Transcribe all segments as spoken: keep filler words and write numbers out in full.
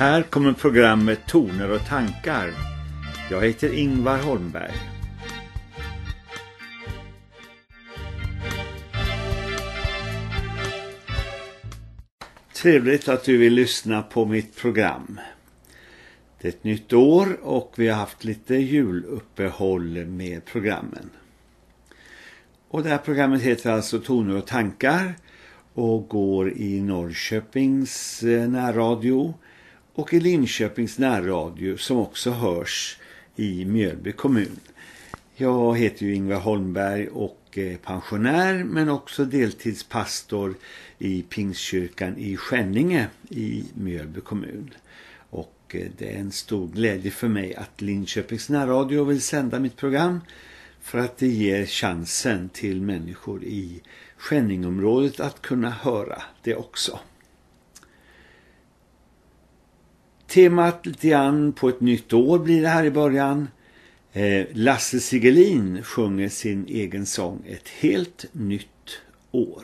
Här kommer programmet Toner och tankar. Jag heter Ingvar Holmberg. Trevligt att du vill lyssna på mitt program. Det är ett nytt år och vi har haft lite juluppehåll med programmen. Och det här programmet heter alltså Toner och tankar och går i Norrköpings närradio och i Linköpings närradio som också hörs i Mjölby kommun. Jag heter ju Ingvar Holmberg och är pensionär men också deltidspastor i Pingstkyrkan i Skänninge i Mjölby kommun. Och det är en stor glädje för mig att Linköpings närradio vill sända mitt program för att det ger chansen till människor i Skänningområdet att kunna höra det också. Temat lite grann på ett nytt år blir det här i början. Eh, Lasse Sigelin sjunger sin egen sång Ett helt nytt år.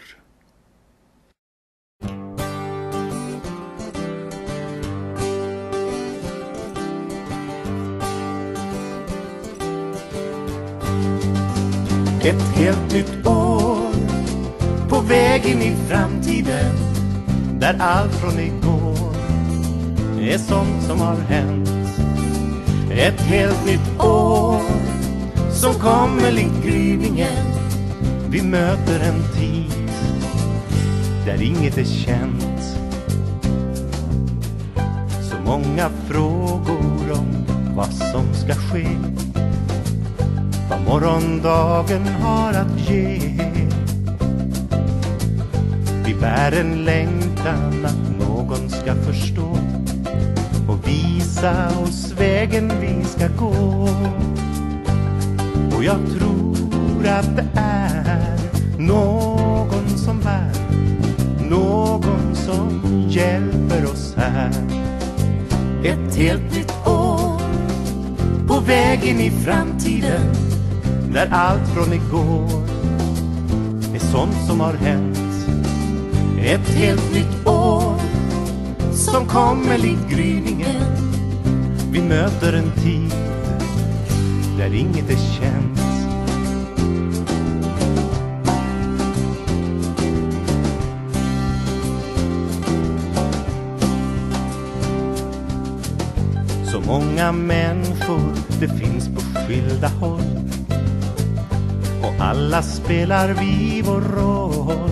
Ett helt nytt år på vägen i framtiden, där allt från igår är sånt som har hänt. Ett helt nytt år som kommer likt gryningen. Vi möter en tid där inget är känt. Så många frågor om vad som ska ske, vad morgondagen har att ge. Vi bär en längtan att någon ska förstå och visa oss vägen vi ska gå. Och jag tror att det är någon som bär, någon som hjälper oss här. Ett helt nytt år på vägen i framtiden, där allt från igår är sånt som har hänt. Ett helt nytt år som kommer likt gryningen. Vi möter en tid där inget är känt. Så många människor det finns på skilda håll, och alla spelar vi vår roll.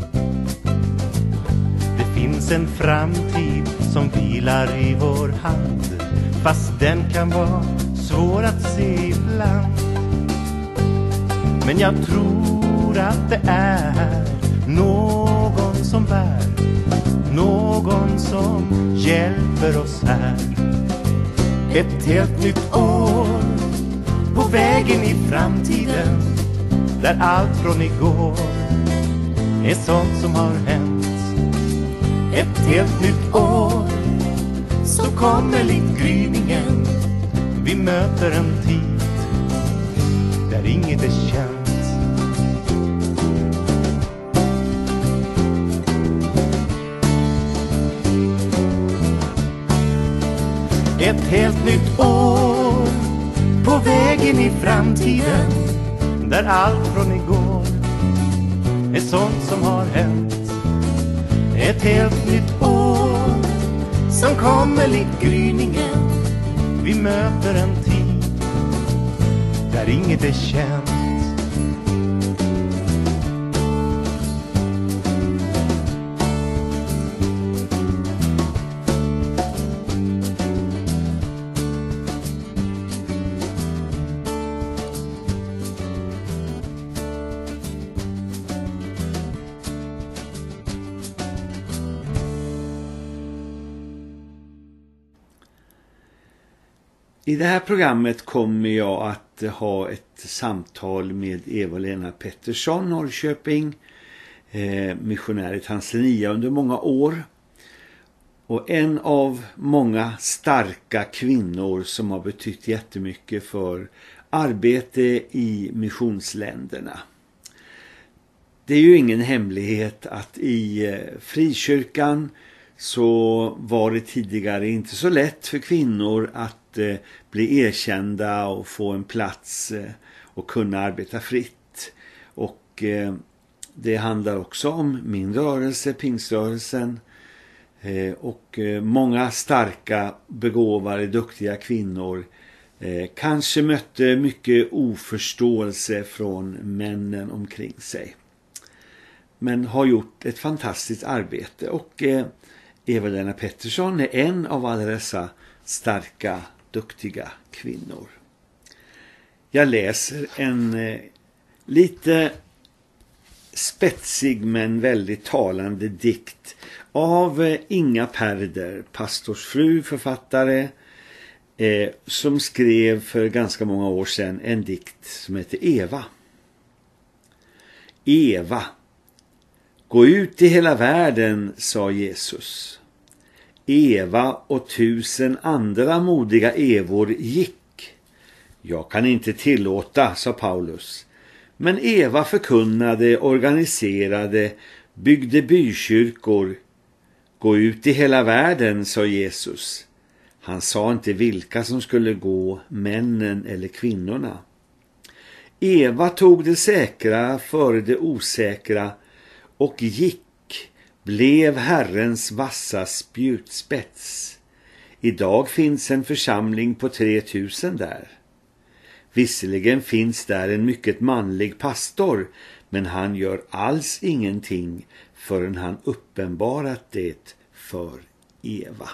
Det finns en framtid som vilar i vår hand, fast den kan vara svår att se ibland. Men jag tror att det är någon som bär, någon som hjälper oss här. Ett helt nytt år på vägen i framtiden, där allt från igår är sånt som har hänt. Ett helt nytt år som kommer likt gryningen. Vi möter en tid där inget är känt. Ett helt nytt år på vägen i framtiden, där allt från igår är sånt som har hänt. Ett helt nytt år som kommer likt gryningen. Vi möter en tid där inget är känt. I det här programmet kommer jag att ha ett samtal med Eva-Lena Pettersson, Norrköping, eh, missionär i Tanzania under många år. Och en av många starka kvinnor som har betytt jättemycket för arbete i missionsländerna. Det är ju ingen hemlighet att i frikyrkan så var det tidigare inte så lätt för kvinnor att eh, bli erkända och få en plats eh, och kunna arbeta fritt. Och eh, det handlar också om min rörelse, pingströrelsen. Eh, och eh, många starka, begåvade, duktiga kvinnor eh, kanske mötte mycket oförståelse från männen omkring sig. Men har gjort ett fantastiskt arbete, och eh, Eva-Lena Pettersson är en av alla dessa starka, duktiga kvinnor. Jag läser en eh, lite spetsig men väldigt talande dikt av eh, Inga Perder, pastorsfru, författare, eh, som skrev för ganska många år sedan en dikt som heter Eva. Eva, gå ut i hela världen, sa Jesus. Eva och tusen andra modiga Evor gick. Jag kan inte tillåta, sa Paulus. Men Eva förkunnade, organiserade, byggde bykyrkor. Gå ut i hela världen, sa Jesus. Han sa inte vilka som skulle gå, männen eller kvinnorna. Eva tog det säkra före det osäkra och gick, blev Herrens vassa spjutspets. Idag finns en församling på tre tusen där. Visserligen finns där en mycket manlig pastor, men han gör alls ingenting förrän han uppenbarat det för Eva.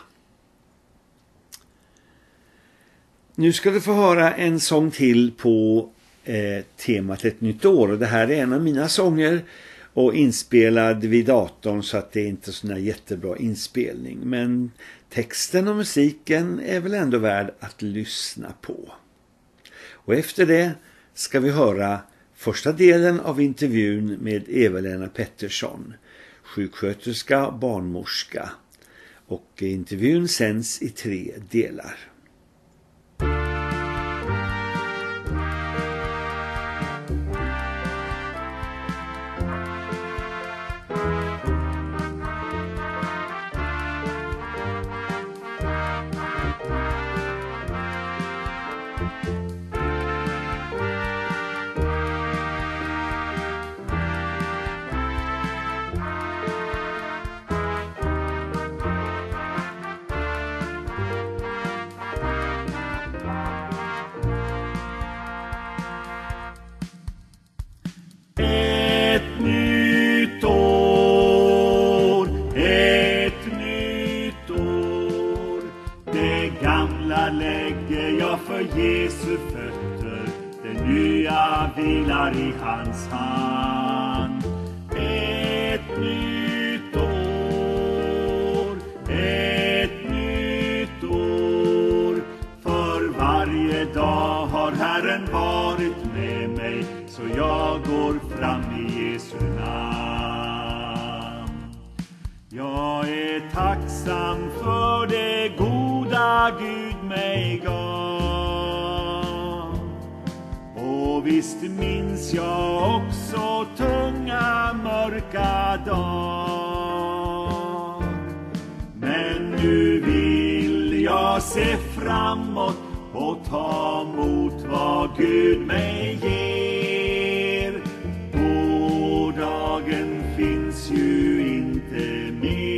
Nu ska du få höra en sång till på eh, temat Ett nytt år. Och det här är en av mina sånger och inspelad vid datorn, så att det är inte sån här jättebra inspelning. Men texten och musiken är väl ändå värd att lyssna på. Och efter det ska vi höra första delen av intervjun med Eva-Lena Pettersson, sjuksköterska, barnmorska. Och intervjun sänds i tre delar. Jesu fötter, det nya vilar i hans hand. Ett nytt år, ett nytt år. För varje dag har Herren varit med mig, så jag går fram i Jesu namn. Jag är tacksam för det goda Gud mig gav. Och visst minns jag också tunga mörka dag. Men nu vill jag se framåt och ta emot vad Gud mig ger. Gårdagen finns ju inte mer.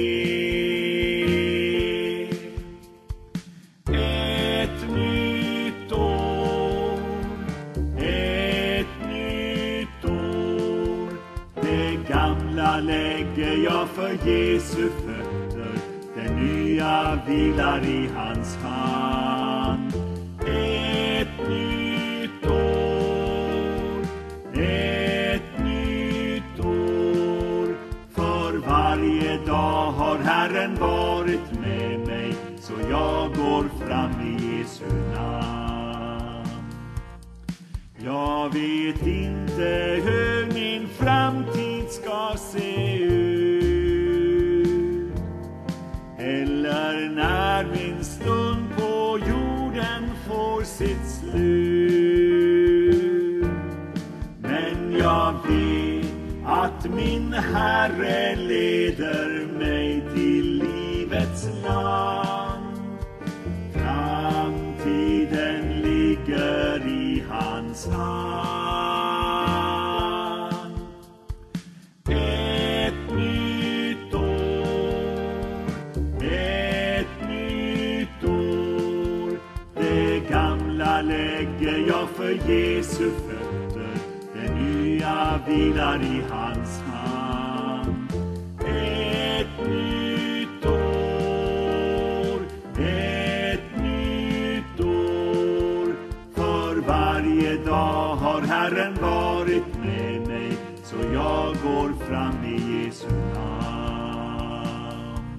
Ett nytt år, ett nytt år. Det gamla lägger jag för Jesu fötter, det nya vilar i hans hand. Ett nytt år, ett nytt år. För varje dag har Herren varit med mig, så jag går fram i Jesu namn. Jag vet inte hur min framtid ska se ut, eller när min stund på jorden får sitt slut. Men jag vet att min Herre leder mig till liv för Jesu fötter, det nya vilar i hans hand. Ett nytt år, ett nytt år, för varje dag har Herren varit med mig, så jag går fram i Jesu namn.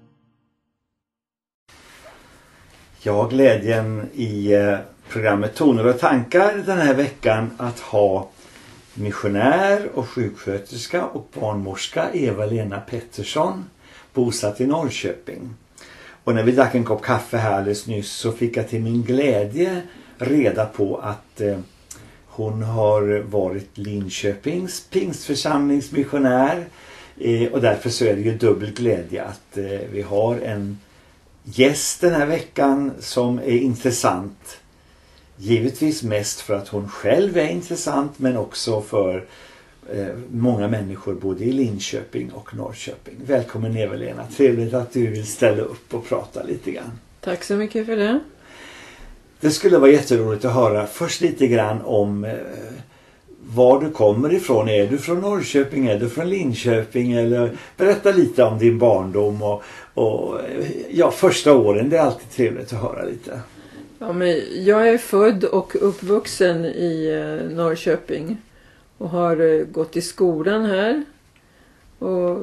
Jag har glädjen i programmet Toner och tankar den här veckan att ha missionär och sjuksköterska och barnmorska Eva-Lena Pettersson bosatt i Norrköping. Och när vi drack en kopp kaffe här alldeles nyss så fick jag till min glädje reda på att eh, hon har varit Linköpings pingstförsamlingsmissionär eh, och därför så är det ju dubbel glädje att eh, vi har en gäst den här veckan som är intressant. Givetvis mest för att hon själv är intressant, men också för eh, många människor både i Linköping och Norrköping. Välkommen Eva-Lena, trevligt att du vill ställa upp och prata lite grann. Tack så mycket för det. Det skulle vara jätteroligt att höra först lite grann om eh, var du kommer ifrån. Är du från Norrköping, är du från Linköping, eller berätta lite om din barndom och, och ja, första åren. Det är alltid trevligt att höra lite. Ja, men jag är född och uppvuxen i eh, Norrköping och har eh, gått i skolan här. Och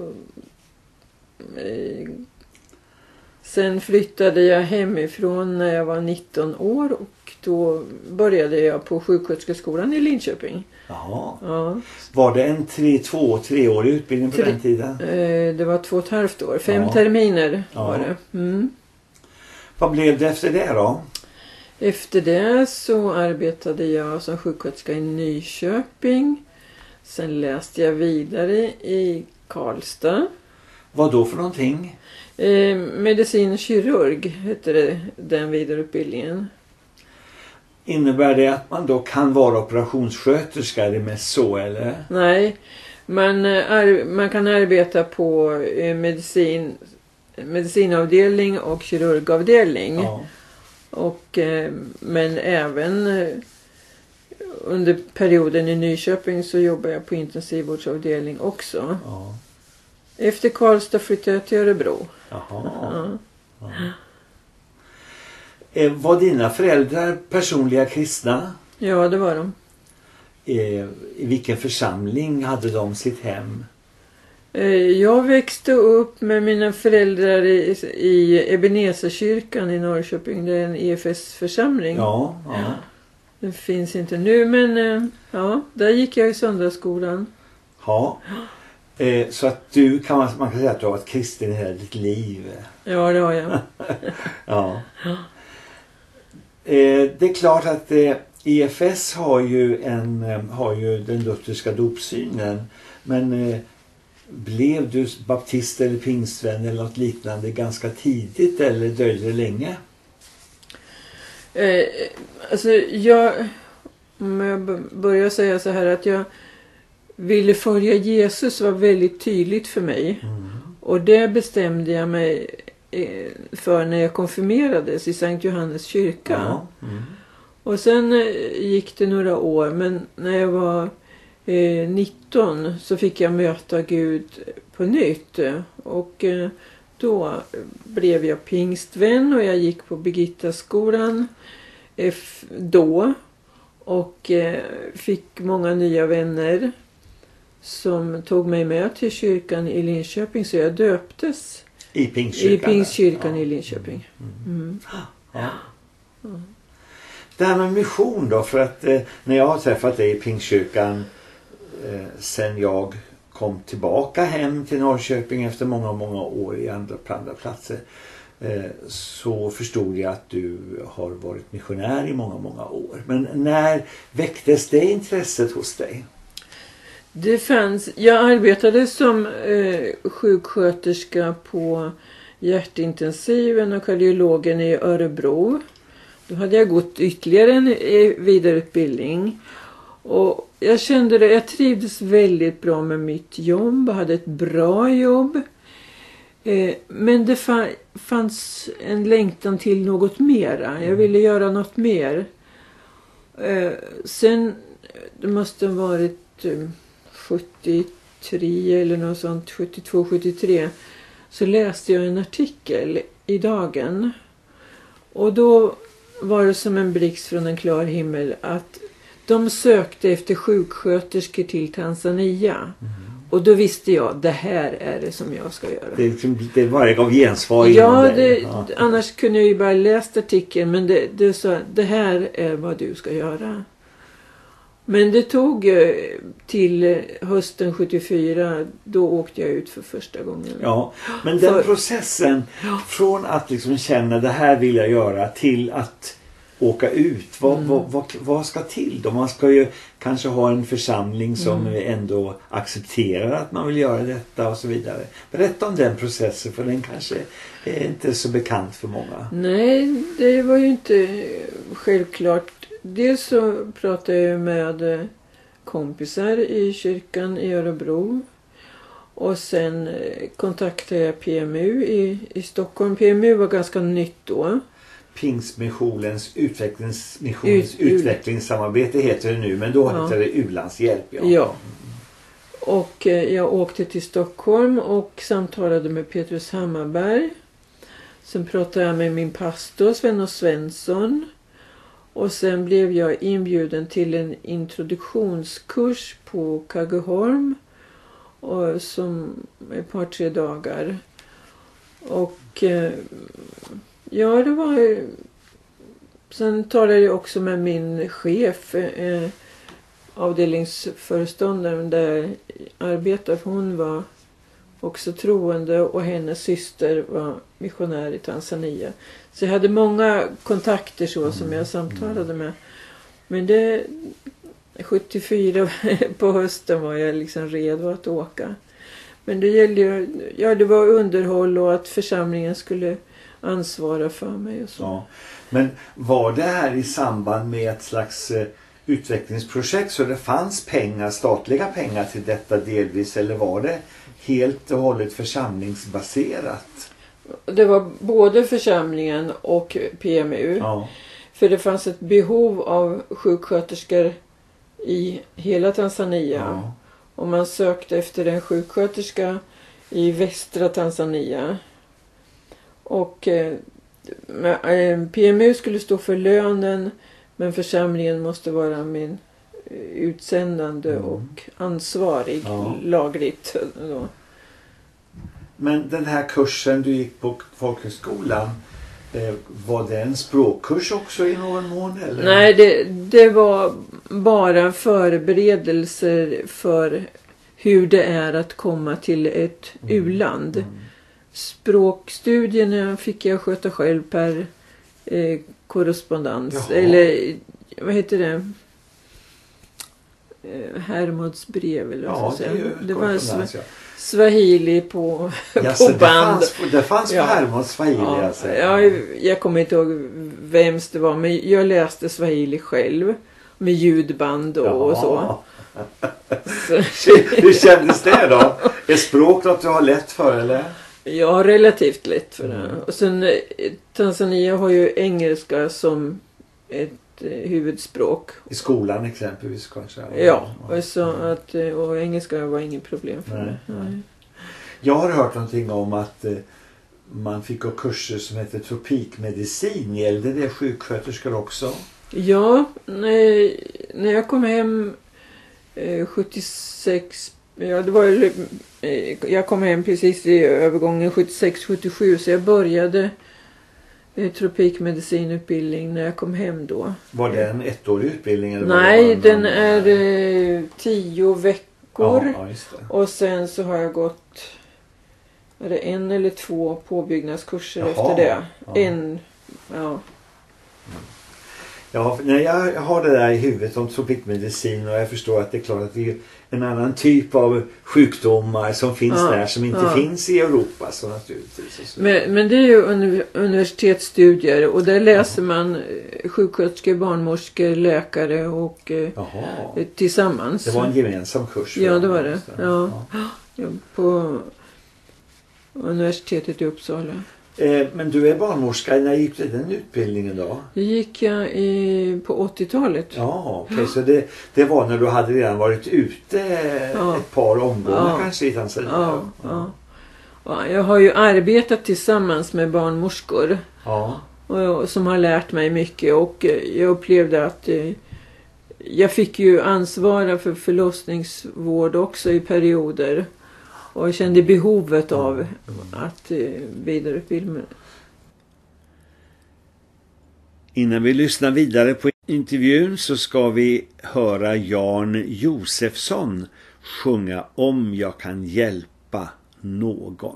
eh, sen flyttade jag hemifrån när jag var nitton år och då började jag på sjuksköterskeskolan i Linköping. Jaha. Ja. Var det en tre, två, treårig utbildning på tre, den tiden? Eh, det var två och ett halvt år. Fem ja. terminer ja. var det. Mm. Vad blev det efter det då? Efter det så arbetade jag som sjuksköterska i Nyköping. Sen läste jag vidare i Karlstad. Vad då för någonting? Eh, medicinkirurg heter det, den vidareutbildningen. Innebär det att man då kan vara operationssköterska? Är det mest så eller? Nej, man, ar- man kan arbeta på eh, medicin, medicinavdelning och kirurgavdelning. Ja. Och, eh, men även eh, under perioden i Nyköping så jobbar jag på intensivvårdsavdelning också. Ja. Efter Karlstad flyttade jag till Örebro. Jaha. Ja. Ja. Eh, var dina föräldrar personliga kristna? Ja, det var de. Eh, I vilken församling hade de sitt hem? Eh, jag växte upp med mina föräldrar i, i Ebenezerkyrkan i Norrköping. Det är en E F S-församling. Ja, ja. Det finns inte nu, men eh, ja, där gick jag i söndagsskolan. Ja. Eh, så att du kan man, man kan säga att du har varit kristen i hela ditt liv. Ja, det har jag. Ja. Eh, det är klart att eh, E F S har ju, en, eh, har ju den lutherska dopsynen. Men eh, blev du baptist eller pingstvän eller något liknande ganska tidigt eller dröjde det länge? Eh, alltså jag, om jag börjar säga så här att jag ville följa Jesus var väldigt tydligt för mig. Mm. Och det bestämde jag mig eh, för när jag konfirmerades i Sankt Johannes kyrka. Ja. Mm. Och sen eh, gick det några år, men när jag var eh, nitton så fick jag möta Gud på nytt. Och eh, då blev jag pingstvän och jag gick på Birgittaskolan eh, då. Och eh, fick många nya vänner som tog mig med till kyrkan i Linköping, så jag döptes i pingstkyrkan, i pingstkyrkan ja. i Linköping. Mm. Mm. Ja. Ja. Det här med mission då, för att eh, när jag har träffat dig i pingstkyrkan eh, sen jag kom tillbaka hem till Norrköping efter många många år i andra, på andra platser, eh, så förstod jag att du har varit missionär i många många år. Men när väcktes det intresset hos dig? Det fanns, jag arbetade som eh, sjuksköterska på hjärtintensiven och kardiologen i Örebro. Då hade jag gått ytterligare en vidareutbildning. Och jag kände det, jag trivdes väldigt bra med mitt jobb och hade ett bra jobb. Eh, men det fa- fanns en längtan till något mera. Jag ville göra något mer. Eh, sen, det måste ha varit eh, sjuttiotre eller något sånt, sjuttiotvå sjuttiotre, så läste jag en artikel i Dagen. Och då var det som en blixt från en klar himmel att de sökte efter sjuksköterskor till Tanzania. Mm. Och då visste jag, det här är det som jag ska göra. Det, det var det gav gensvar ja, inom det, dig. Ja, annars kunde jag ju bara läst artikeln. Men det, det sa, det här är vad du ska göra. Men det tog till hösten sjuttiofyra, då åkte jag ut för första gången. Ja, men den för, processen från att liksom känna det här vill jag göra till att åka ut. Vad, mm. vad, vad, vad ska till då? Man ska ju kanske ha en församling som mm. ändå accepterar att man vill göra detta och så vidare. Berätta om den processen, för den kanske är inte så bekant för många. Nej, det var ju inte självklart. Dels så pratade jag med kompisar i kyrkan i Örebro. Och sen kontaktade jag P M U i, i Stockholm. P M U var ganska nytt då. Pingstmissionens utvecklingsmissionens Ut, utvecklingssamarbete heter det nu, men då ja. heter det U-landshjälp. Ja. ja. Och eh, jag åkte till Stockholm och samtalade med Petrus Hammarberg. Sen pratade jag med min pastor Sven och Svensson. Och sen blev jag inbjuden till en introduktionskurs på Kaggeholm. Och som ett par tre dagar. Och eh, ja, det var... Sen talade jag också med min chef, eh, avdelningsföreståndaren där jag arbetar. Hon var också troende och hennes syster var missionär i Tanzania. Så jag hade många kontakter så som jag samtalade med. Men det... sjuttiofyra på hösten var jag liksom redo att åka. Men det gällde ju... Ja, det var underhåll och att församlingen skulle ansvara för mig och så. Ja. Men var det här i samband med ett slags eh, utvecklingsprojekt så det fanns pengar, statliga pengar till detta delvis, eller var det helt och hållet församlingsbaserat? Det var både församlingen och P M U. Ja. För det fanns ett behov av sjuksköterskor i hela Tanzania. Ja. Och man sökte efter en sjuksköterska i västra Tanzania. Och eh, P M U skulle stå för lönen, men församlingen måste vara min utsändande mm. och ansvarig ja. lagligt då. Men den här kursen du gick på folkhögskolan, eh, var det en språkkurs också i någon mån? Eller? Nej, det, det var bara förberedelser för hur det är att komma till ett mm. u-land. Mm. Språkstudierna fick jag sköta själv per eh, korrespondens. Jaha. Eller vad heter det? Eh, Hermods brev eller vad ja, ska det, säga. det det var sv- ja. Swahili på, Jaså, på band. Det fanns, det fanns ja. på Hermods Swahili ja. alltså. Ja, jag kommer inte ihåg vems det var, men jag läste Swahili själv med ljudband och, och så. så. Hur kändes det då? Är språk något du har lätt för eller? Jag har relativt lätt för det. Mm. Och sen Tanzania har ju engelska som ett eh, huvudspråk. I skolan exempelvis kanske? Ja, och, så att, och engelska var inget problem för mig. Nej. Jag har hört någonting om att eh, man fick gå kurser som heter tropikmedicin. Gällde det sjuksköterskor också? Ja, när, när jag kom hem eh, sjuttiosex. Ja, det var ju, jag kom hem precis i övergången sjuttiosex sjuttiosju, så jag började eh, tropikmedicinutbildning när jag kom hem då. Var det en ettårig utbildning? Eller Nej, var det den är eh, tio veckor. Ja, ja, just det. Och sen så har jag gått är det en eller två påbyggnadskurser Jaha, efter det. Ja. En, ja. Ja, när jag har det där i huvudet om tropikmedicin och jag förstår att det är klart att det är en annan typ av sjukdomar som finns ja, där som inte ja. finns i Europa så naturligtvis. Så. Men, men det är ju uni- universitetsstudier och där läser Jaha. man sjuksköterskor, barnmorskor, läkare och Jaha. tillsammans. Det var en gemensam kurs. Ja, det var det. Ja. Ja. På universitetet i Uppsala. Eh, men du är barnmorska. När gick du den utbildningen då? Det gick jag i, på åttiotalet. Ja, okej. Okay. Så det, det var när du hade redan varit ute ja. ett par omgångar ja. kanske i Tanzania? Ja, ja. ja. Jag har ju arbetat tillsammans med barnmorskor. Ja. Och, som har lärt mig mycket. Och jag upplevde att eh, jag fick ju ansvara för förlossningsvård också i perioder. Och jag kände behovet av att eh, vidareutbilda mig. Innan vi lyssnar vidare på intervjun så ska vi höra Jan Josefsson sjunga Om jag kan hjälpa någon.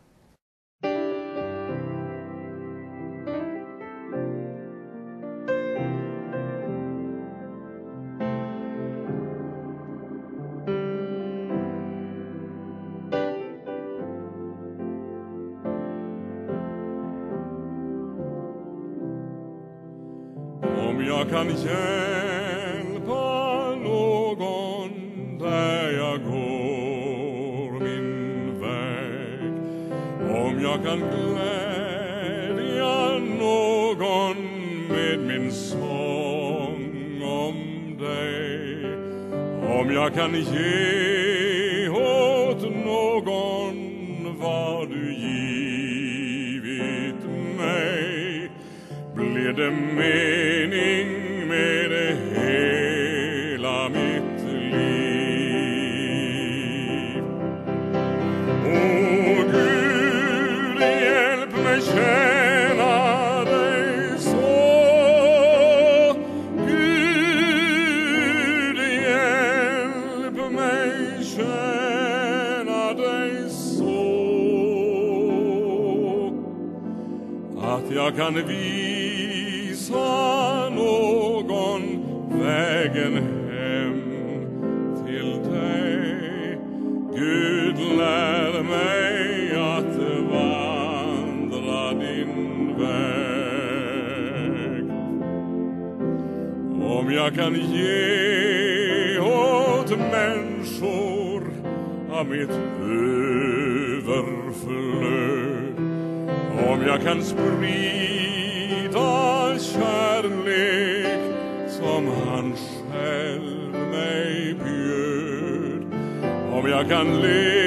Jag kan hjälpa någon där jag går min väg. Om jag kan glädja någon med min sång om dig. Om jag kan ge åt någon vad du givit mig, blir det mening med det hela mitt liv. Åh Gud, hjälp mig tjäna dig så. Gud, hjälp mig tjäna dig så. Att jag kan visa någon vägen hem till dig. Gud, lär mig att vandra din väg. Om jag kan ge åt människor av mitt överflöd, om jag kan sprida kärlek som han själv mig bjöd, om jag kan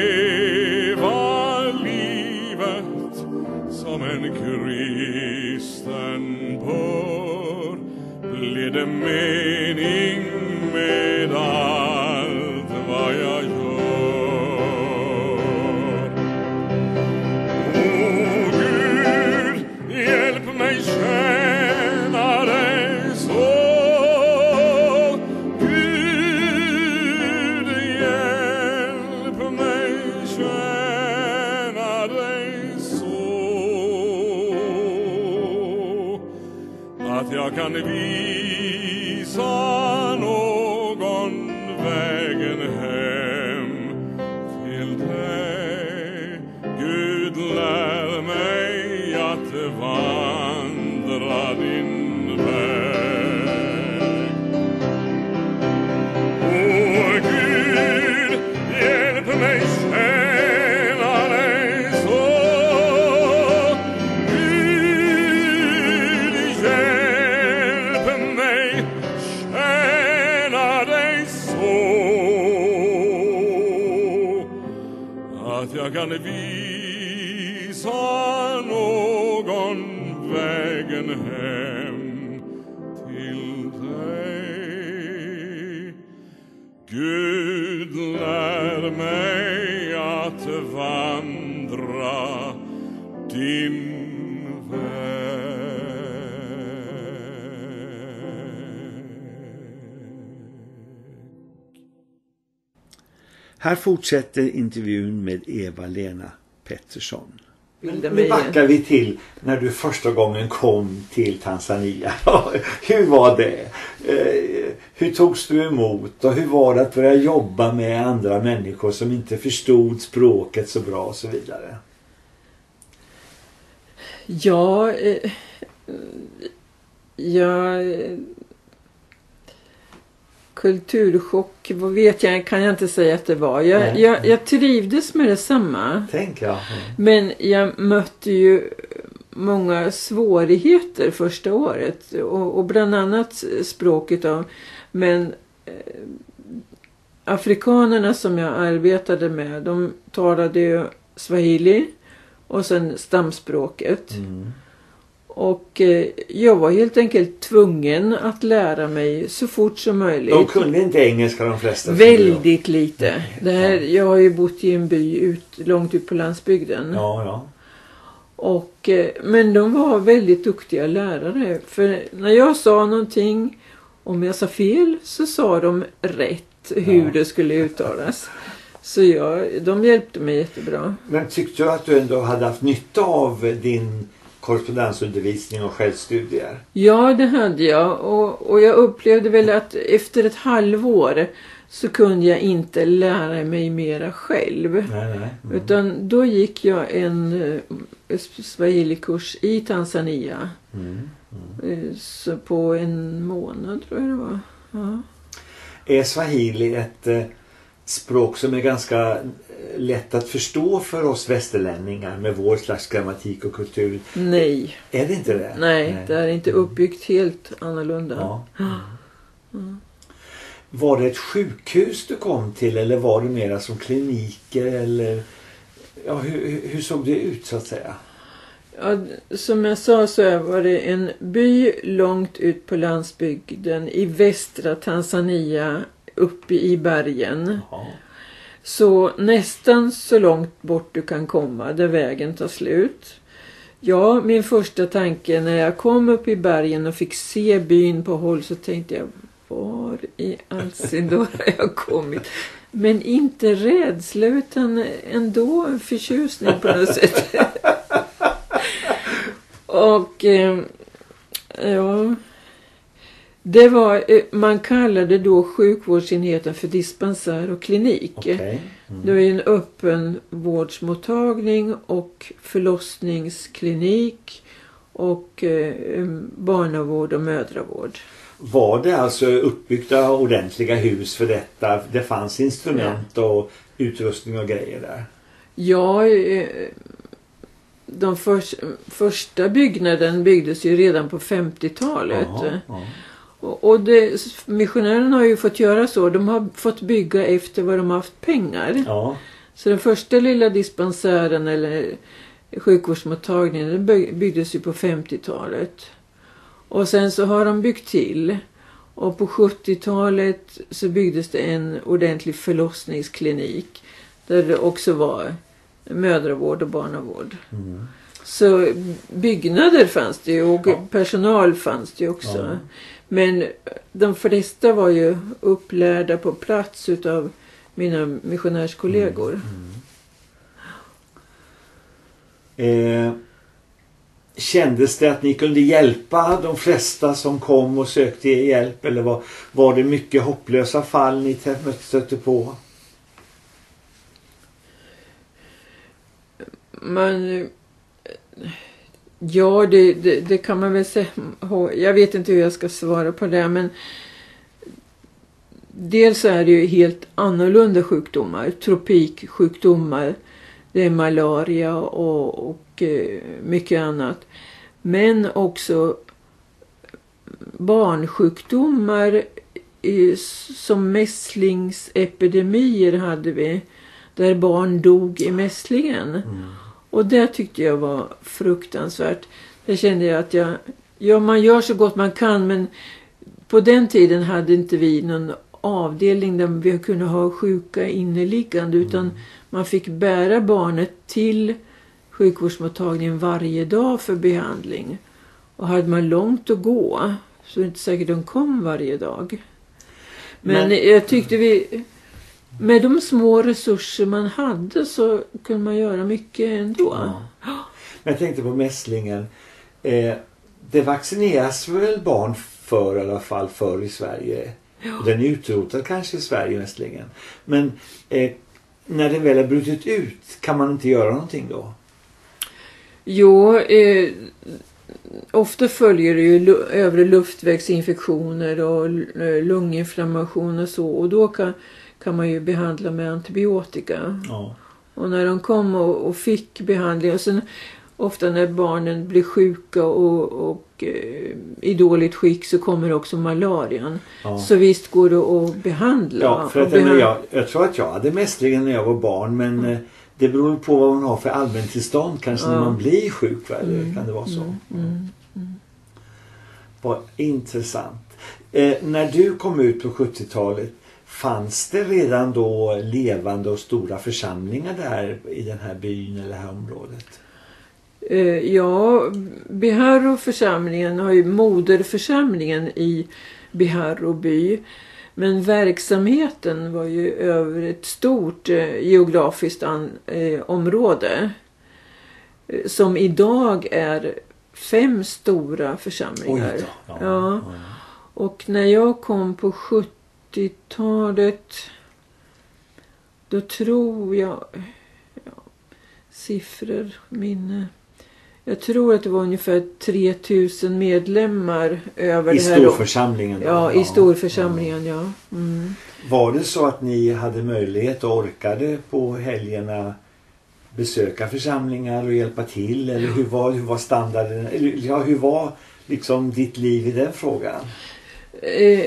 leva livet som en kristen bör, blir det mening med allt vad jag gör. Åh Gud, hjälp mig tjäna dig så. Gud, hjälp mig tjäna dig så. Att jag kan visa någon vägen hem till dig. Gud, lär mig att vandra din väg. Åh Gud, hjälp mig tjäna dig så. Gud, hjälp mig tjäna dig så. Att jag kan visa någon vägen hem till dig. Gud, lär mig att vandra din väg. Här fortsätter intervjun med Eva-Lena Pettersson. Nu backar vi till när du första gången kom till Tanzania. Hur var det? Hur togs du emot? Och hur var det att börja jobba med andra människor som inte förstod språket så bra och så vidare? Ja, eh, jag... Kulturchock, vad vet jag, kan jag inte säga att det var. Jag, Nej. jag, jag trivdes med detsamma. Tänk jag. Mm. Men jag mötte ju många svårigheter första året. Och, och bland annat språket då. Men eh, afrikanerna som jag arbetade med, de talade ju swahili och sen stamspråket. Mm. Och eh, jag var helt enkelt tvungen att lära mig så fort som möjligt. De kunde inte engelska de flesta? Väldigt lite. Det här, jag har ju bott i en by ut, långt ut på landsbygden. Ja, ja. Och, eh, men de var väldigt duktiga lärare. För när jag sa någonting, om jag sa fel, så sa de rätt hur ja. det skulle uttalas. Så jag, de hjälpte mig jättebra. Men tyckte du att du ändå hade haft nytta av din korrespondensundervisning och självstudier? Ja, det hade jag. Och, och jag upplevde väl att efter ett halvår så kunde jag inte lära mig mera själv. Nej, nej. Mm. Utan då gick jag en eh, swahili-kurs i Tanzania. Mm. Mm. Så på en månad tror jag det var. Ja. Är swahili ett eh, språk som är ganska lätt att förstå för oss västerlänningar med vår slags grammatik och kultur? Nej. Är det inte det? Nej, Nej. det är inte uppbyggt helt annorlunda. Ja. Mm. Mm. Var det ett sjukhus du kom till eller var det mera som kliniker eller ja, hur, hur såg det ut så att säga? Ja, som jag sa så var det en by långt ut på landsbygden i västra Tanzania uppe i bergen. Jaha. Så nästan så långt bort du kan komma där vägen tar slut. Ja, min första tanke när jag kom upp i bergen och fick se byn på håll så tänkte jag, var i all sin då har jag kommit? Men inte rädsla utan ändå en förtjusning på något sätt. Och eh, ja, det var, man kallade då sjukvårdsenheten för dispensär och klinik. Okay. Mm. Det är en öppen vårdsmottagning och förlossningsklinik och eh, barnavård och mödravård. Var det alltså uppbyggda ordentliga hus för detta? Det fanns instrument ja. och utrustning och grejer där? Ja, de för, första byggnaden byggdes ju redan på femtiotalet. Aha, aha. Och, och det, missionärerna har ju fått göra så. De har fått bygga efter vad de har haft pengar. Ja. Så den första lilla dispensären eller sjukvårdsmottagningen den byggdes ju på femtiotalet. Och sen så har de byggt till. Och på sjuttiotalet så byggdes det en ordentlig förlossningsklinik. Där det också var mödravård och barnavård. Mm. Så byggnader fanns det ju och ja. personal fanns det ju också. Ja. Men de flesta var ju upplärda på plats utav mina missionärskollegor. Mm. Mm. Eh. Kändes det att ni kunde hjälpa de flesta som kom och sökte hjälp eller var, var det mycket hopplösa fall ni stötte på? Man, ja, det, det, det kan man väl säga. Jag vet inte hur jag ska svara på det, men dels är det ju helt annorlunda sjukdomar, tropiksjukdomar. Det är malaria och, och mycket annat. Men också barnsjukdomar som mässlingsepidemier hade vi. Där barn dog i mässlingen. Mm. Och det tyckte jag var fruktansvärt. Det kände jag att jag... Ja, man gör så gott man kan. Men på den tiden hade inte vi någon avdelning där vi kunde ha sjuka inneliggande. Utan mm. man fick bära barnet till sjukvårdsmottagningen varje dag för behandling. Och hade man långt att gå så är det inte säkert de kom varje dag. Men, Men jag tyckte vi... Med de små resurser man hade så kunde man göra mycket ändå. Ja. Jag tänkte på mässlingen. Eh, det vaccineras väl barn för i alla fall för i Sverige. Ja. Och den är utrotad kanske i Sverige, mässlingen. Men eh, när den väl har brutit ut kan man inte göra någonting då? Jo, eh, ofta följer det ju övre luftvägsinfektioner och lunginflammation och så. Och då kan... kan man ju behandla med antibiotika. Ja. Och när de kom och, och fick behandling och sen ofta när barnen blir sjuka och, och eh, i dåligt skick så kommer också malarian. Ja. Så visst går det att behandla. Ja, för att behand... jag, jag tror att jag hade mestligen när jag var barn, men mm. det beror på vad man har för allmäntillstånd kanske ja. när man blir sjuk, eller mm. kan det vara så? Mm. Mm. Mm. Vad intressant. Eh, när du kom ut på sjuttiotalet, fanns det redan då levande och stora församlingar där i den här byn eller det här området? Eh, ja, Biharro-församlingen har ju moderförsamlingen i Biharro by. Men verksamheten var ju över ett stort eh, geografiskt an, eh, område. Eh, som idag är fem stora församlingar. Oj då, ja, ja. Ja. Och när jag kom på sjuttiotalet, då tror jag, ja, siffror, minne. Jag tror att det var ungefär tre tusen medlemmar över I det här. storförsamlingen? Ja, i storförsamlingen, ja. ja. Mm. Var det så att ni hade möjlighet och orkade på helgerna besöka församlingar och hjälpa till? Eller hur var, hur var standarden? Eller, ja, hur var liksom ditt liv i den frågan? Eh,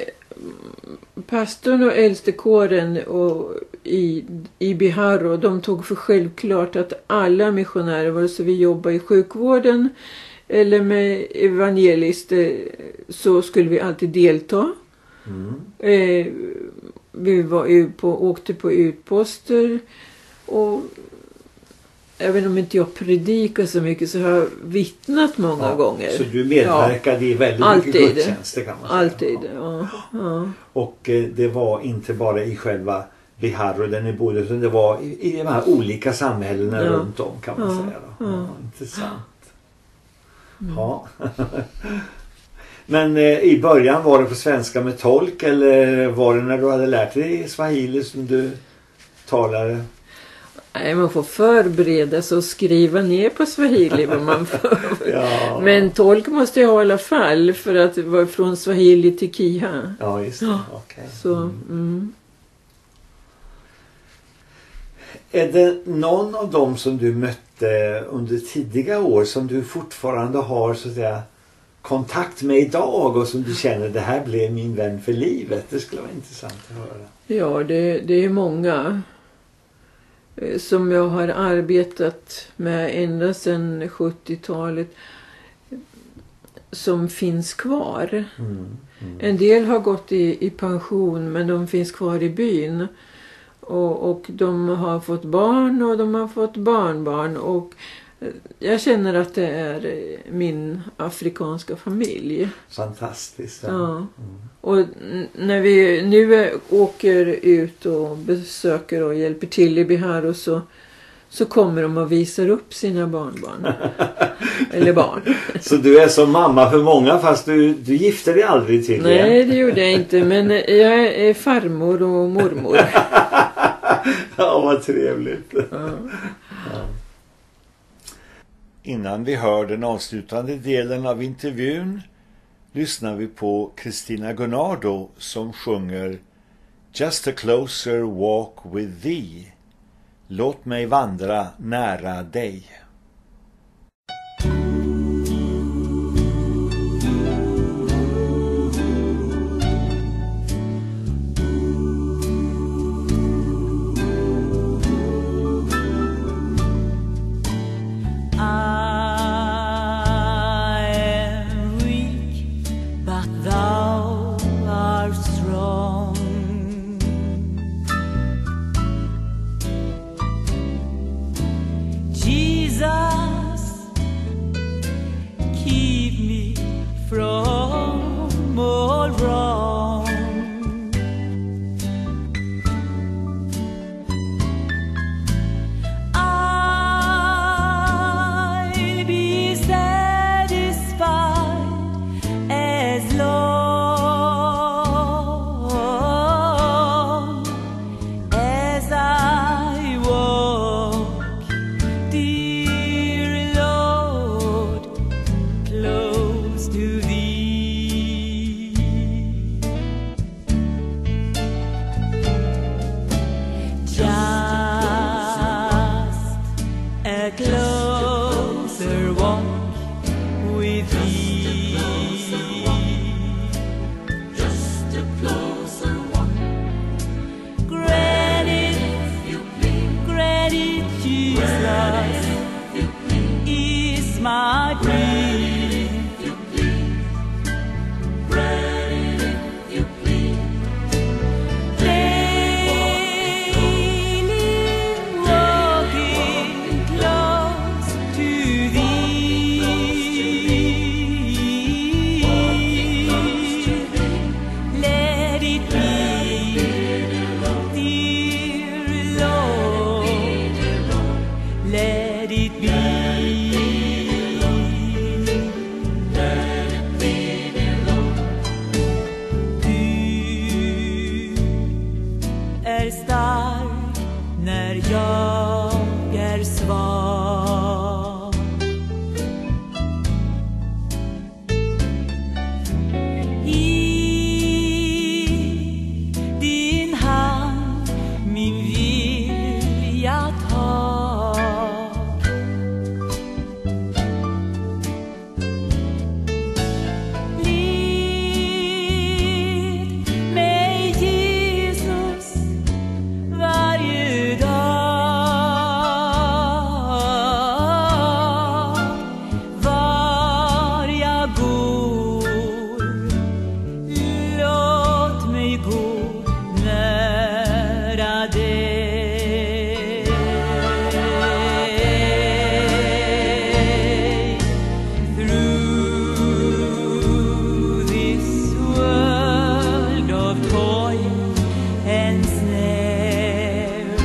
pastorn och äldstekåren och i, i Biharro, de tog för självklart att alla missionärer, vare sig vi jobbar i sjukvården eller med evangelister, så skulle vi alltid delta. Mm. Eh, vi var ju på, åkte på utposter, och även om inte jag predikar så mycket så har jag vittnat många ja, gånger. Så du medverkade ja. i väldigt alltid. mycket gudstjänster, kan man säga. Alltid, ja. ja. Och eh, det var inte bara i själva Biharro där ni bodde, utan det var i, i de här olika samhällena ja. runt om, kan man ja. säga. Då. Ja, ja. Intressant. Mm. Ja. Men eh, i början var det på svenska med tolk, eller var det när du hade lärt dig swahili som du talade? Nej, man får förbereda sig och skriva ner på swahili vad man får. ja. Men tolk måste jag ha i alla fall, för att vara från swahili till kiha. Ja, just det. Ja. Okay. Så, mm. Mm. Är det någon av dem som du mötte under tidiga år som du fortfarande har, så att säga, kontakt med idag och som du känner, det här blev min vän för livet? Det skulle vara intressant att höra. Ja, det, det är många som jag har arbetat med ända sedan sjuttiotalet som finns kvar. Mm, mm. En del har gått i, i pension, men de finns kvar i byn. Och, och de har fått barn och de har fått barnbarn. Och jag känner att det är min afrikanska familj. Fantastiskt. Ja. Ja. Mm. Och när vi nu åker ut och besöker och hjälper till i Biharro, så, så kommer de och visar upp sina barnbarn. Eller barn. Så du är som mamma för många, fast du, du gifter dig aldrig till? Nej, det gjorde jag inte. Men jag är farmor och mormor. Ja, vad trevligt. Ja. Ja. Innan vi hör den avslutande delen av intervjun lyssnar vi på Christina Gunnardo som sjunger Just a closer walk with thee. Låt mig vandra nära dig. Jesus walk with thee. Just a closer one. Grant it, If you please, grant it, Jesus, if you please, is my plea. if you please, grant it if you please. Daily walking close to thee. Let it be, dear Lord, let it be. Du är stark när jag är svag. I din hand min vilja tag. Led mig, Jesus, varje dag. Var jag går, låt mig gå nära dig. Through this world of toil and snares,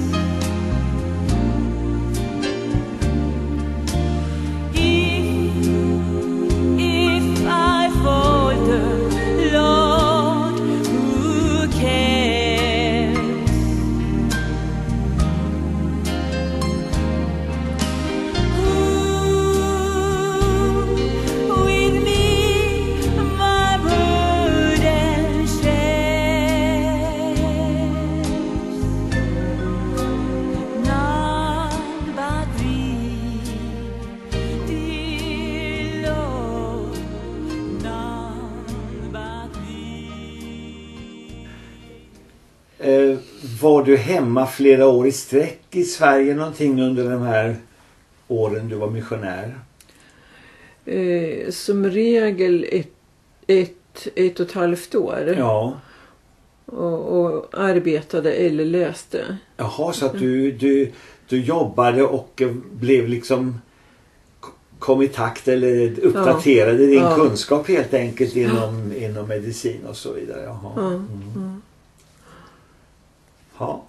if, if I falter, Lord, who cares? Who with me my burden shares? None but thee, dear Lord, none but thee. Eh, var du hemma flera år i sträck i Sverige någonting under de här åren du var missionär? Eh, som regel ett, ett, ett och ett halvt år. Ja. Och, och arbetade eller läste. Jaha, så att du, du, du jobbade och eh, blev liksom k- kom i takt eller uppdaterade din Ja. kunskap helt enkelt inom, inom medicin och så vidare. Jaha. Ja, Mm. Ja.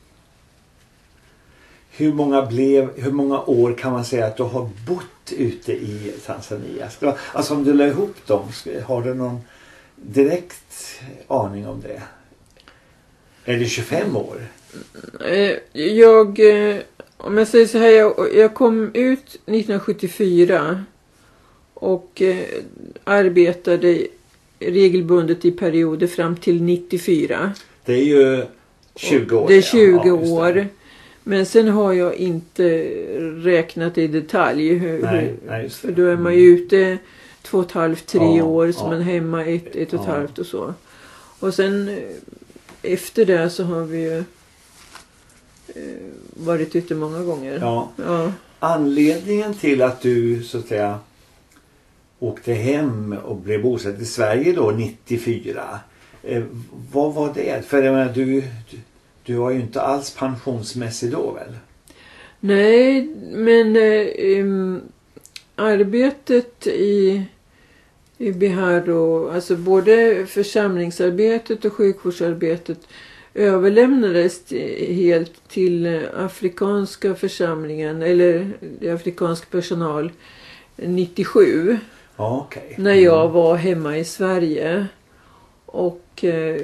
Hur många blev, hur många år kan man säga att du har bott ute i Tanzania? Ska- Alltså om du la ihop dem, ska- har du någon direkt aning om det? Är det tjugofem år? Eh, Jag, eh, om jag säger så här, jag, jag kom ut nittonhundrasjuttiofyra och eh, arbetade regelbundet i perioder fram till nittiofyra. Det är ju tjugo år. Det är ja. tjugo Ja, just det. år. Men sen har jag inte räknat i detalj. Hur, Nej, hur, nej, just det. för då är man ju ute två och ett halvt, tre Ja, år. Så ja. man är hemma ett, ett och ett Ja. halvt och så. Och sen eh, efter det så har vi ju eh, varit ute många gånger. Ja. Ja. Anledningen till att du så att säga åkte hem och blev bosatt i Sverige då nittiofyra. Eh, vad var det? För jag menar, du, du, du var ju inte alls pensionsmässig då väl? Nej, men eh, em, arbetet i, i Biharo, alltså både församlingsarbetet och sjukvårdsarbetet överlämnades t- helt till eh, afrikanska församlingen eller afrikansk personal nittiosju. Ja, okej. När jag var hemma i Sverige. Och eh,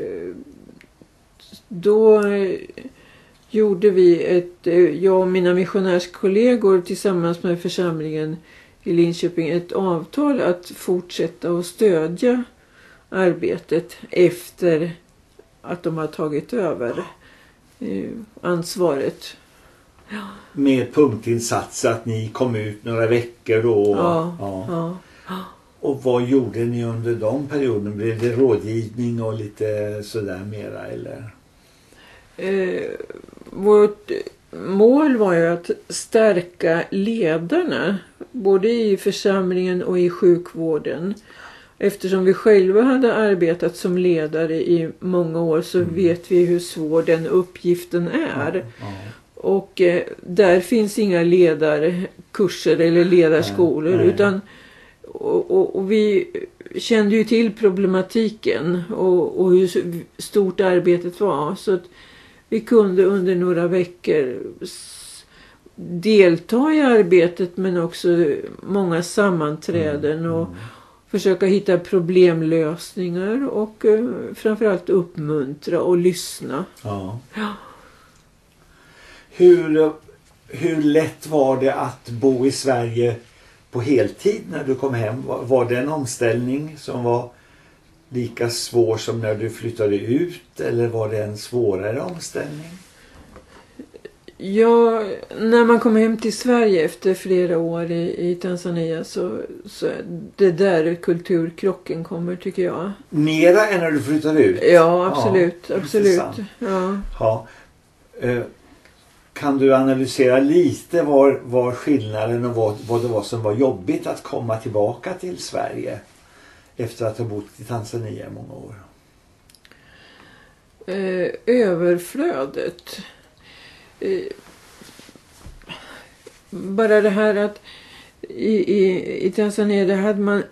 då eh, gjorde vi ett, eh, jag och mina missionärskollegor tillsammans med församlingen i Linköping ett avtal att fortsätta och stödja arbetet efter att de har tagit över eh, ansvaret. med punktinsatser, att ni kom ut några veckor då. Ja, ja. ja. Och vad gjorde ni under de perioderna? Blev det rådgivning och lite sådär mera eller? Eh, vårt mål var ju att stärka ledarna både i församlingen och i sjukvården. Eftersom vi själva hade arbetat som ledare i många år så mm. vet vi hur svår den uppgiften är. Ja, ja. Och eh, där finns inga ledarkurser eller ledarskolor nej, nej. utan och, och, och vi kände ju till problematiken och, och hur stort arbetet var så att vi kunde under några veckor delta i arbetet men också många sammanträden mm. och försöka hitta problemlösningar och uh, framförallt uppmuntra och lyssna. Ja. Ja. Hur, hur lätt var det att bo i Sverige på heltid när du kom hem? Var, var det en omställning som var lika svår som när du flyttade ut eller var det en svårare omställning? Ja, när man kom hem till Sverige efter flera år i, i Tanzania så, så det där kulturkrocken kommer tycker jag. Mera än när du flyttade ut? Ja, absolut. Ja, absolut. Ja. Ja. Uh, kan du analysera lite var, var skillnaden och vad, vad det var som var jobbigt att komma tillbaka till Sverige efter att ha bott i Tanzania i många år? Uh, överflödet. Bara det här att i, i, i Tanzania där hade man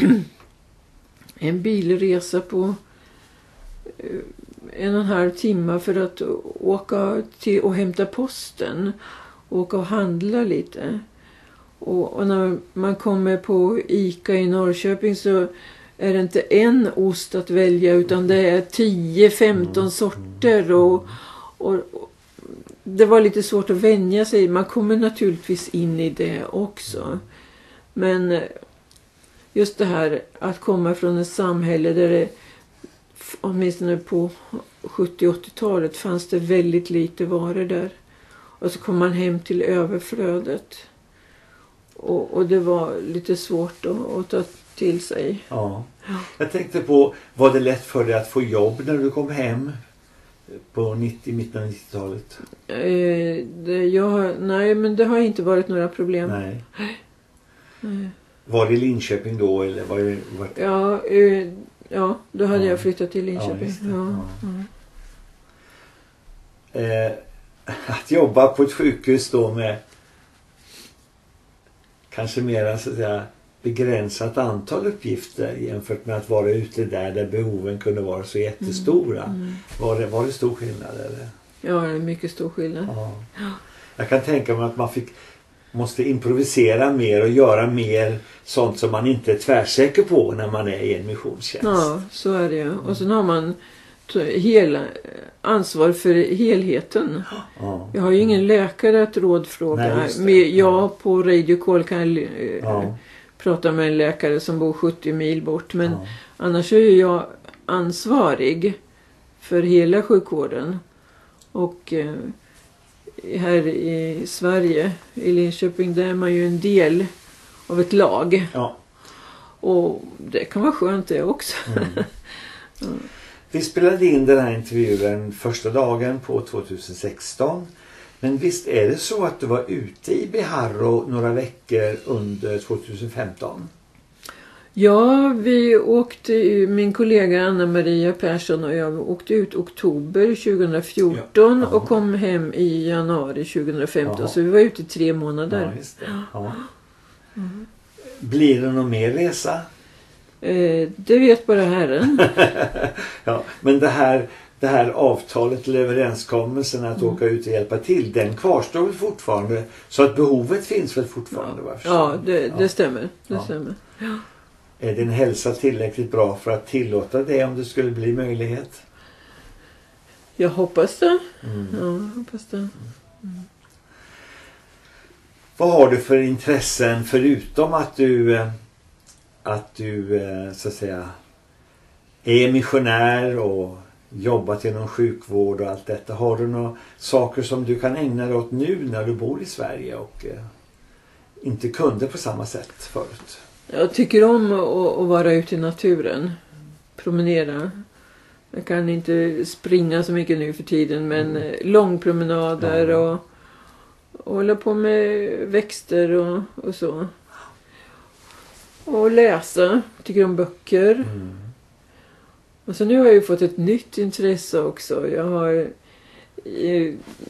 en bilresa på en och en halv timme för att åka till och hämta posten, åka och handla lite och, och när man kommer på Ica i Norrköping så är det inte en ost att välja utan det är tio femton sorter och, och det var lite svårt att vänja sig. Man kommer naturligtvis in i det också. Men just det här att komma från ett samhälle där det åtminstone på sjuttio- åttiotalet fanns det väldigt lite varor där. Och så kom man hem till överflödet. Och, och det var lite svårt att, att ta till sig. Ja. Jag tänkte på, var det lätt för dig att få jobb när du kom hem? På nittio, mitten av nittiotalet? Eh, det, jag, nej, men det har inte varit några problem. Nej. nej. Var det i Linköping då? Eller var det, var det... Ja, eh, ja, då hade ja. jag flyttat till Linköping. Ja, ja, ja. Eh, att jobba på ett sjukhus då med kanske mer så att säga, begränsat antal uppgifter jämfört med att vara ute där där behoven kunde vara så jättestora. Mm. Mm. Var, det, var det stor skillnad eller? Ja, det är mycket stor skillnad. Ja. Jag kan tänka mig att man fick, måste improvisera mer och göra mer sånt som man inte är tvärsäker på när man är i en missionstjänst. Ja, så är det. Och sen har man hela ansvar för helheten. Ja. Jag har ju ingen läkare att rådfråga. Nej, med, jag på Radio Call kan ja. prata med en läkare som bor sjuttio mil bort. Men ja. annars är ju jag ansvarig för hela sjukvården. Och eh, här i Sverige, i Linköping, där är man ju en del av ett lag. Ja. Och det kan vara skönt det också. Mm. ja. Vi spelade in den här intervjun första dagen på tjugohundrasexton. Men visst är det så att du var ute i Biharro några veckor under tjugohundrafemton? Ja, vi åkte, min kollega Anna-Maria Persson och jag åkte ut oktober tjugohundrafjorton ja. och kom hem i januari tjugohundrafemton. Ja. Så vi var ute i tre månader. Ja, just det. Ja. Mm. Blir det någon mer resa? Eh, det vet bara Herren. ja, men det här, det här avtalet eller överenskommelsen att mm. åka ut och hjälpa till, den kvarstår väl fortfarande? Så att behovet finns väl fortfarande? Ja, ja, det, det stämmer. Det ja. stämmer. Ja. Är din hälsa tillräckligt bra för att tillåta det om det skulle bli möjlighet? Jag hoppas det. Mm. Ja, jag hoppas det. Mm. Vad har du för intressen förutom att du att du så att säga är missionär och jobbat inom sjukvård och allt detta. Har du några saker som du kan ägna dig åt nu när du bor i Sverige och eh, inte kunde på samma sätt förut? Jag tycker om att, att vara ute i naturen. Promenera. Jag kan inte springa så mycket nu för tiden, men mm. långpromenader ja. och, och hålla på med växter och, och så. Och läsa. Tycker om böcker. Mm. Och så nu har jag ju fått ett nytt intresse också. Jag har... Eh,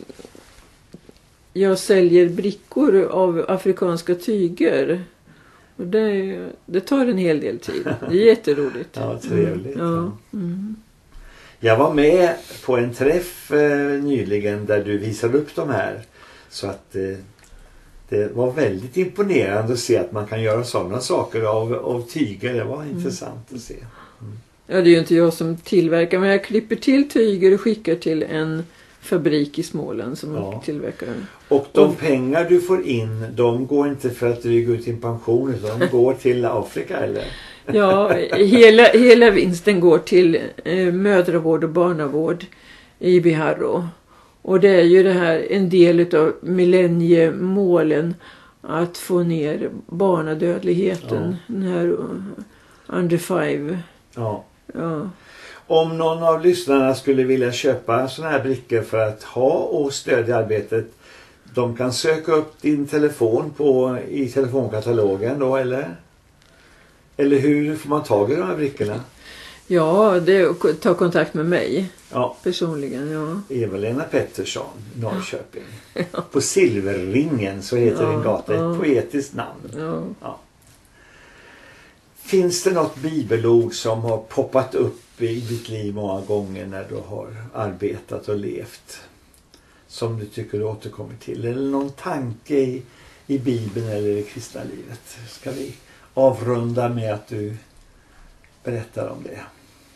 jag säljer brickor av afrikanska tyger. Och det, det tar en hel del tid. Det är jätteroligt. Ja, trevligt. Mm. Ja. Mm. Jag var med på en träff eh, nyligen där du visade upp de här. Så att eh, det var väldigt imponerande att se att man kan göra sådana saker av, av tyger. Det var mm. intressant att se. Mm. Ja, det är ju inte jag som tillverkar, men jag klipper till tyger och skickar till en fabrik i Småland som ja. tillverkar den. Och de och, pengar du får in, de går inte för att du går ut i en pension, utan de går till Afrika, eller? Ja, hela, hela vinsten går till eh, mödravård och barnavård i Biharo. Och det är ju det här en del av millenniemålen att få ner barnadödligheten. Ja. Den här uh, under five. Ja. Ja. Om någon av lyssnarna skulle vilja köpa såna här brickor för att ha och stödja arbetet, de kan söka upp din telefon på, i telefonkatalogen då, eller? Eller hur får man tag i de här brickorna? Ja, det är att ta kontakt med mig. Ja. Personligen, ja. Eva-Lena Pettersson, Norrköping. Ja. På Silverringen så heter ja, den gata, ja. Ett poetiskt namn. Ja. Ja. Finns det något bibelord som har poppat upp i ditt liv många gånger när du har arbetat och levt, som du tycker du återkommer till? Eller någon tanke i, i Bibeln eller i kristna livet? Ska vi avrunda med att du berättar om det?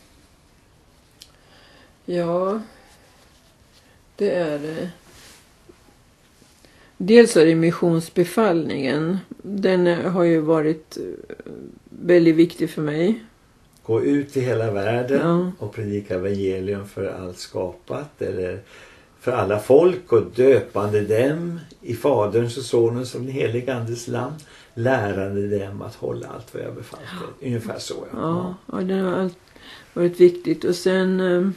Ja, det är det. Dels är det missionsbefallningen. Den har ju varit väldigt viktig för mig. Gå ut i hela världen ja. och predika evangelium för allt skapat, eller för alla folk, och döpande dem i Faderns och Sonens och den helige Andes namn, lärande dem att hålla allt vad jag befallt er. Ungefär så. Ja, ja, ja det har allt varit viktigt. Och sen eh,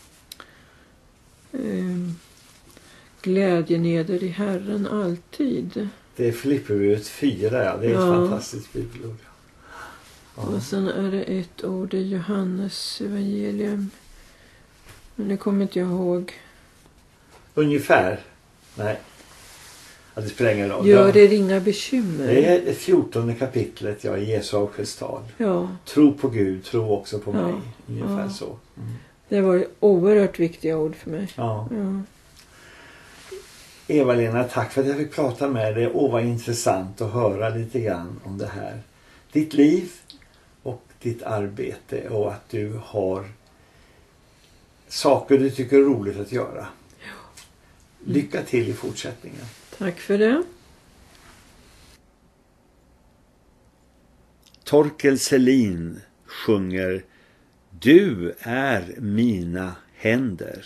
eh, glädjen eder i Herren alltid. Det är Filipperbrevet fyra, ja. Det är ja. ett fantastiskt bibelord. Ja. Och sen är det ett ord i Johannes evangelium. Men det kommer inte jag ihåg. Ungefär? Nej. Ja, det spelar ingen roll. Gör det inga bekymmer. Det är det fjortonde kapitlet, ja, i Jesu avskedstal. Ja. Tro på Gud, tro också på ja. mig. Ungefär ja. så. Mm. Det var oerhört viktiga ord för mig. Ja. ja. Eva-Lena, tack för att jag fick prata med dig. Åh, vad intressant att höra lite grann om det här. Ditt liv och ditt arbete, och att du har saker du tycker är roligt att göra. Ja. Lycka till i fortsättningen. Tack för det. Torkel Selin sjunger Du är mina händer.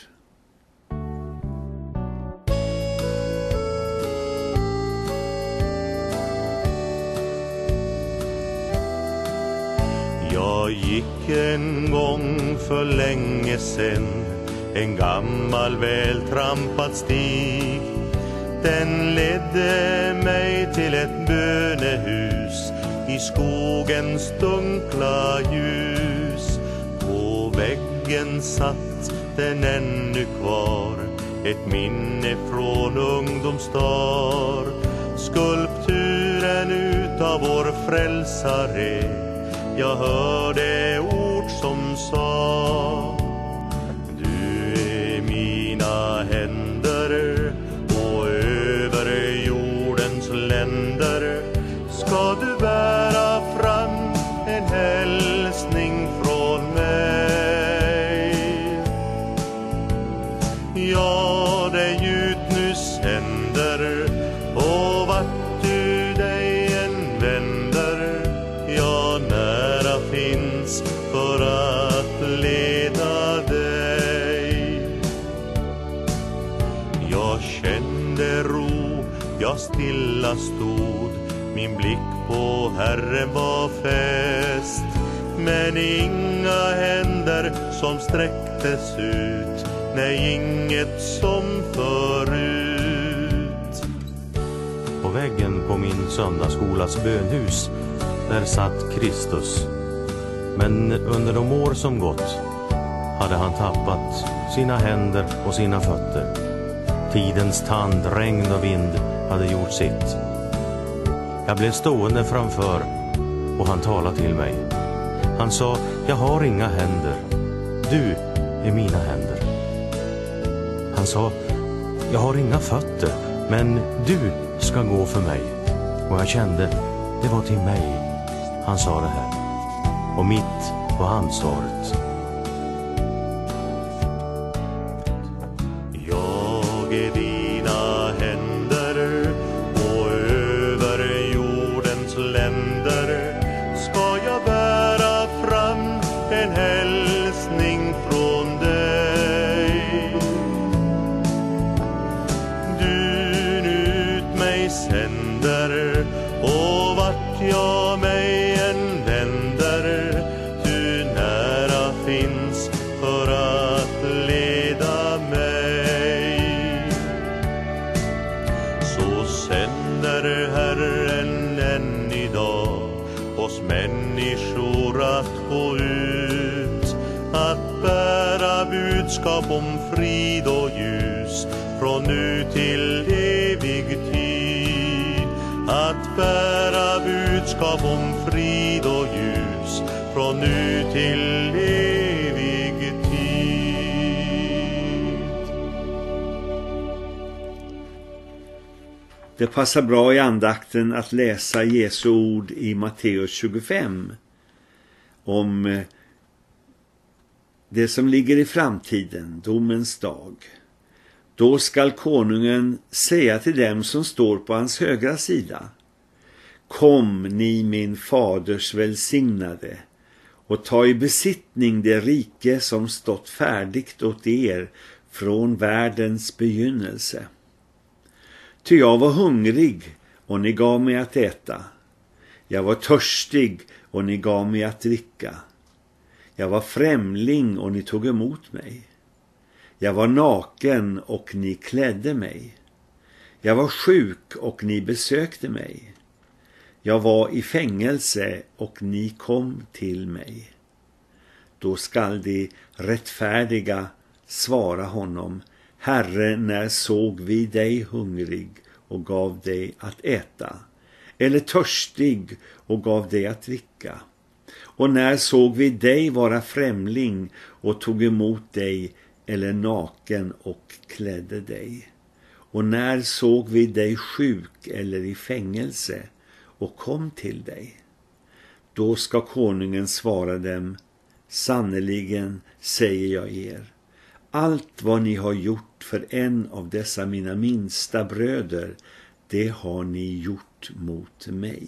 Jag gick en gång för länge sen en gammal vältrampad stig. Den ledde mig till ett bönehus i skogens dunkla ljus. På väggen satt den ännu kvar, ett minne från ungdomsdagar. Skulpturen utav vår frälsare, jag hörde ord som sa: Du är mina händer, och över jordens länder ska du bära fram en hälsning från mig. Ja, det ut nu sänder, och vart du dig än vänder, ja, nära finns för att leda dig. jag stod, min blick på Herren var fäst. Men inga händer som sträcktes ut, nej, inget som förut. På väggen på min söndagsskolas bönhus, där satt Kristus. Men under de år som gått hade han tappat sina händer och sina fötter. Tidens tand, regn och vind hade gjort sitt. Jag blev stående framför och han talade till mig. Han sa, jag har inga händer, du är mina händer. Han sa, jag har inga fötter, men du ska gå för mig. Och jag kände, det var till mig han sa det här. Och mitt var ansvaret. Jag är dina händer, och över jordens länder ska jag bära fram en hälsning från dig. Du ut mig sänder, och vart jag mig än vänder, du nära finns för att leda mig. Så sänder Herren än idag oss människor att gå ut, att bära budskap om frid och ljus från nu till evig tid. Att bära budskap om frid och ljus från nu till evig tid. Det passar bra i andakten att läsa Jesu ord i Matteus tjugofem om det som ligger i framtiden, domens dag. Då skall konungen säga till dem som står på hans högra sida: Kom, ni min faders välsignade, och ta i besittning det rike som stått färdigt åt er från världens begynnelse. Ty jag var hungrig, och ni gav mig att äta. Jag var törstig, och ni gav mig att dricka. Jag var främling, och ni tog emot mig. Jag var naken, och ni klädde mig. Jag var sjuk, och ni besökte mig. Jag var i fängelse, och ni kom till mig. Då skall de rättfärdiga svara honom: Herre, när såg vi dig hungrig och gav dig att äta, eller törstig och gav dig att dricka? Och när såg vi dig vara främling och tog emot dig, eller naken och klädde dig? Och när såg vi dig sjuk eller i fängelse och kom till dig? Då ska konungen svara dem: Sannoliken säger jag er, allt vad ni har gjort för en av dessa mina minsta bröder, det har ni gjort mot mig.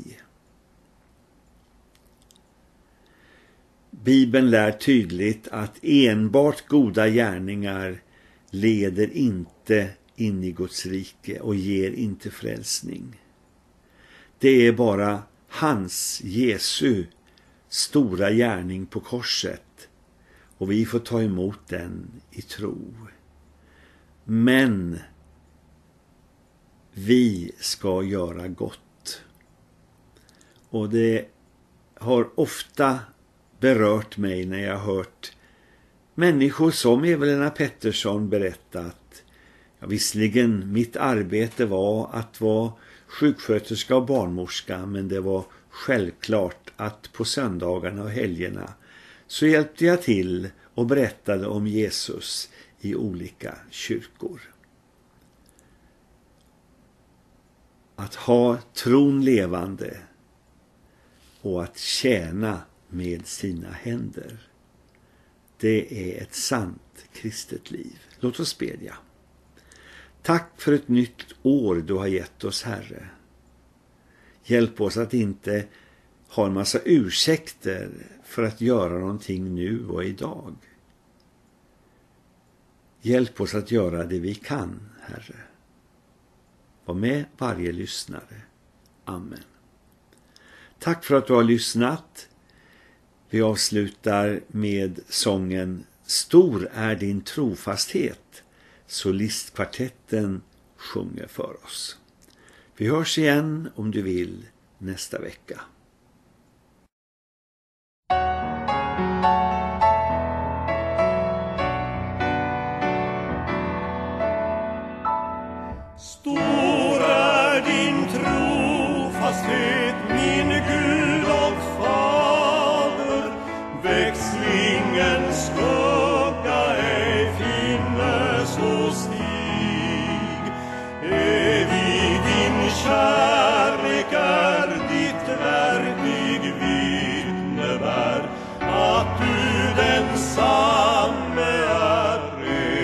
Bibeln lär tydligt att enbart goda gärningar leder inte in i Guds rike och ger inte frälsning. Det är bara hans, Jesu, stora gärning på korset, och vi får ta emot den i tro. Men vi ska göra gott. Och det har ofta berört mig när jag har hört människor som Evelina Pettersson berättat. Ja, visserligen mitt arbete var att vara sjuksköterska och barnmorska, men det var självklart att på söndagarna och helgerna så hjälpte jag till och berättade om Jesus i olika kyrkor. Att ha tron levande och att tjäna med sina händer, det är ett sant kristet liv. Låt oss bedja. Tack för ett nytt år du har gett oss, Herre. Hjälp oss att inte ha en massa ursäkter för att göra någonting nu och idag. Hjälp oss att göra det vi kan, Herre. Var med varje lyssnare. Amen. Tack för att du har lyssnat. Vi avslutar med sången Stor är din trofasthet. Solistkvartetten sjunger för oss. Vi hörs igen om du vill nästa vecka. Stor är din trofasthet, min Gud och Fader. Växlingens skugga ej finnes hos dig. Evig din kärlek är ditt verklig vittnebär, att du densamme är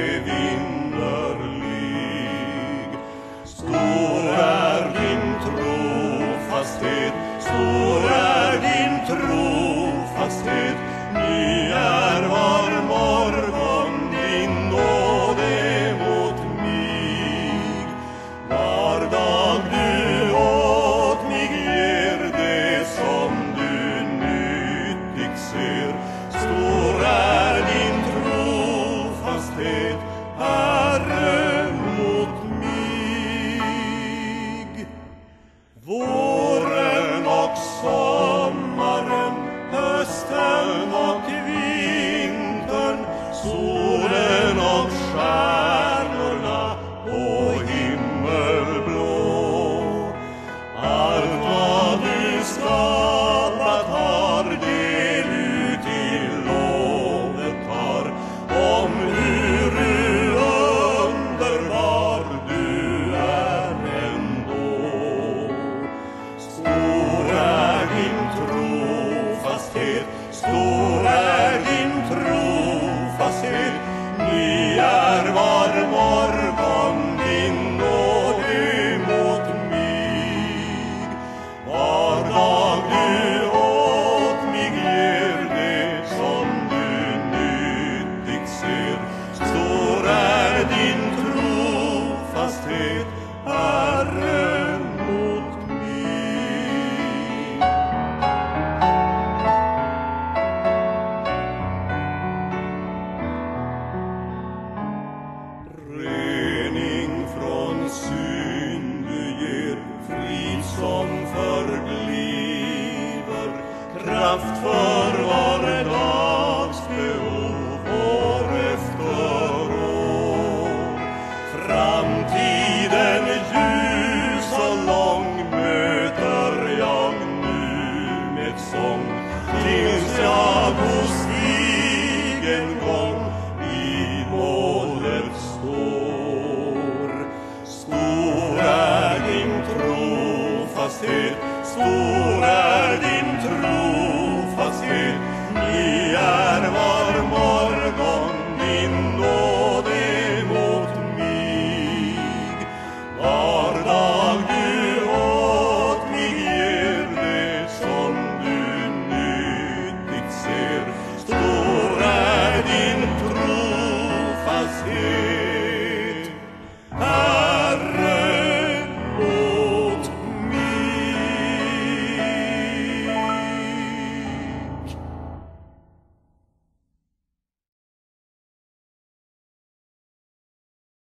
evinnerlig. Stor är din trofasthet, stor är din trofasthet. Ny är var morgon din nåde mot mig. Var dag du åt mig ger det som du nyttigt ser. Stor är din trofasthet, Herre, mot mig. Våren och sommaren, hösten och vintern, solen och stjärnorna på himmelblå. Allt vad du skapat har del ut i lovet har, om hur underbar du är ändå. Stor är din trofasthet, stor är din trofasthet. Ny är var morgon din nåde mot mig. Var dag du åt mig ger det som du nyttigt ser. Stor är din trofasthet, Herre, mot mig. Rening från synd du ger, frid som förbliver, kraft för